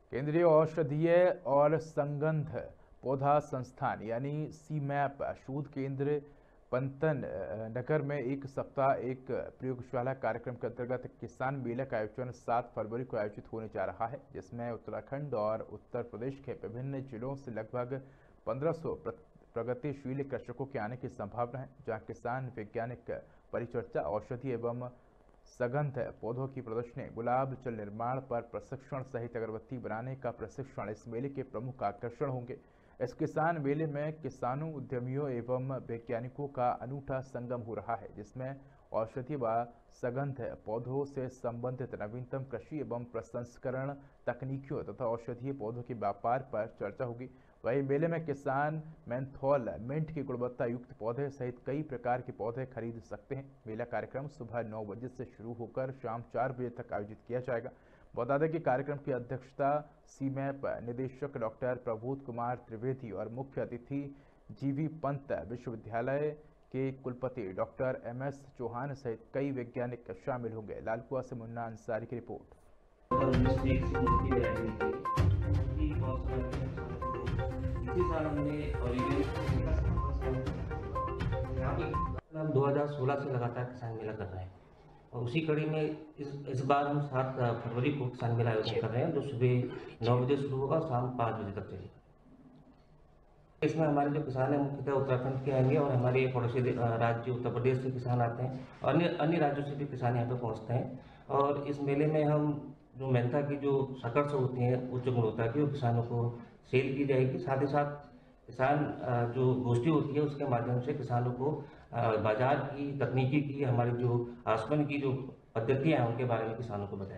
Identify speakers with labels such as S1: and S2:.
S1: केंद्रीय औषधीय और संगंध पौधा संस्थान यानी सीमैप शोध केंद्र पंतन नगर में एक सप्ताह एक प्रयोगशाला कार्यक्रम के अंतर्गत किसान मेले का आयोजन 7 फरवरी को आयोजित होने जा रहा है, जिसमें उत्तराखंड और उत्तर प्रदेश के विभिन्न जिलों से लगभग 1500 प्रगतिशील कृषकों के आने की संभावना है, जहां किसान वैज्ञानिक परिचर्चा, औषधि एवं सघन पौधों की प्रदर्शनी, गुलाब जल निर्माण पर प्रशिक्षण सहित अगरबत्ती बनाने का प्रशिक्षण इस मेले के प्रमुख आकर्षण होंगे। इस किसान मेले में किसानों, उद्यमियों एवं वैज्ञानिकों का अनूठा संगम हो रहा है, जिसमें औषधीय व सघन पौधों से संबंधित नवीनतम कृषि एवं प्रसंस्करण तकनीकियों तथा औषधीय पौधों के व्यापार पर चर्चा होगी। वहीं मेले में किसान मेंथोल मिंट की गुणवत्ता युक्त पौधे सहित कई प्रकार के पौधे खरीद सकते हैं। मेला कार्यक्रम सुबह 9 बजे से शुरू होकर शाम 4 बजे तक आयोजित किया जाएगा। बता दें कि कार्यक्रम की अध्यक्षता सीमैप निदेशक डॉक्टर प्रबोध कुमार त्रिवेदी और मुख्य अतिथि जीवी पंत विश्वविद्यालय के कुलपति डॉक्टर MS चौहान सहित कई वैज्ञानिक शामिल होंगे। लालकुआ से मुन्ना अंसारी की रिपोर्ट।
S2: 2016 से लगातार किसान मेला कर रहे हैं और उसी कड़ी में इस बार हम 7 फरवरी को किसान मेला आयोजन कर रहे हैं, जो सुबह 9 बजे शुरू होगा और शाम 5 बजे तक चलेगा। इसमें हमारे जो किसान हैं मुख्यतः उत्तराखंड के आएंगे और हमारे पड़ोसी राज्य उत्तर प्रदेश से किसान आते हैं और अन्य राज्यों से भी किसान यहाँ पर पहुँचते हैं। और इस मेले में हम जो मेंथा की जो शकर्स होती हैं उच्च गुणवत्ता की, वो किसानों को सेल की जाएगी। साथ ही साथ किसान जो गोष्ठी होती है उसके माध्यम से किसानों को बाजार की, तकनीकी की, हमारी जो आसमान की जो पद्धतियाँ हैं उनके बारे में किसानों को बताया